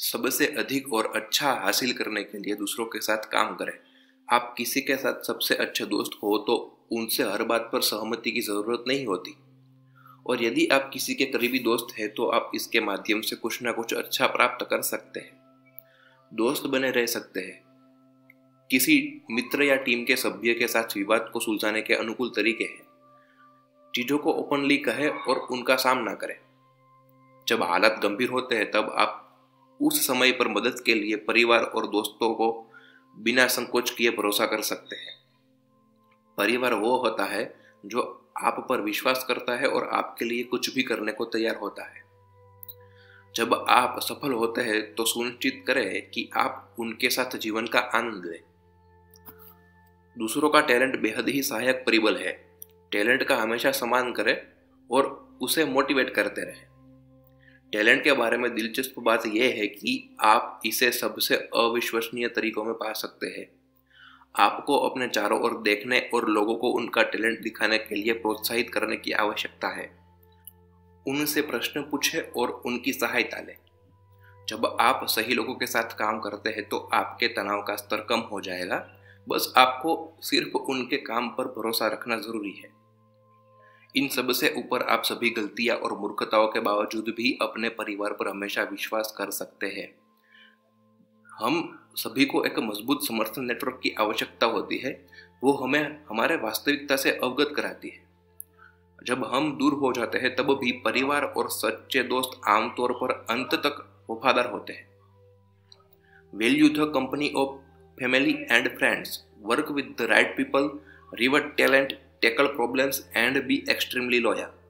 सबसे अधिक और अच्छा हासिल करने के लिए दूसरों के साथ काम करें। आप किसी के साथ सबसे अच्छे दोस्त हो तो उनसे हर बात पर सहमति की जरूरत नहीं होती। और यदि आप किसी के करीबी दोस्त हैं तो आप इसके माध्यम से कुछ ना कुछ अच्छा प्राप्त कर सकते हैं। दोस्त बने रह सकते हैं। किसी मित्र या टीम के सभ्य के साथ विवाद को सुलझाने के अनुकूल तरीके हैं। चीजों को ओपनली कहें और उनका सामना करें। जब हालात गंभीर होते हैं तब आप उस समय पर मदद के लिए परिवार और दोस्तों को बिना संकोच किए भरोसा कर सकते हैं। परिवार वो होता है जो आप पर विश्वास करता है और आपके लिए कुछ भी करने को तैयार होता है। जब आप सफल होते हैं तो सुनिश्चित करें कि आप उनके साथ जीवन का आनंद लें। दूसरों का टैलेंट बेहद ही सहायक परिबल है। टैलेंट का हमेशा सम्मान करें और उसे मोटिवेट करते रहें। टैलेंट के बारे में दिलचस्प बात यह है कि आप इसे सबसे अविश्वसनीय तरीकों में पा सकते हैं। आपको अपने चारों ओर देखने और लोगों को उनका टैलेंट दिखाने के लिए प्रोत्साहित करने की आवश्यकता है। उनसे प्रश्न पूछें और उनकी सहायता लें। जब आप सही लोगों के साथ काम करते हैं तो आपके तनाव का स्तर कम हो जाएगा। बस आपको सिर्फ उनके काम पर भरोसा रखना जरूरी है। इन सब से ऊपर आप सभी गलतियां और मूर्खताओं के बावजूद भी अपने परिवार पर हमेशा विश्वास कर सकते हैं। हम सभी को एक मजबूत समर्थन नेटवर्क की आवश्यकता होती है। वो हमें हमारे वास्तविकता से अवगत कराती है। जब हम दूर हो जाते हैं तब भी परिवार और सच्चे दोस्त आमतौर पर अंत तक वफादार होते हैं। Value the company of family and friends, work with the right people, reward talent, tackle problems and be extremely loyal.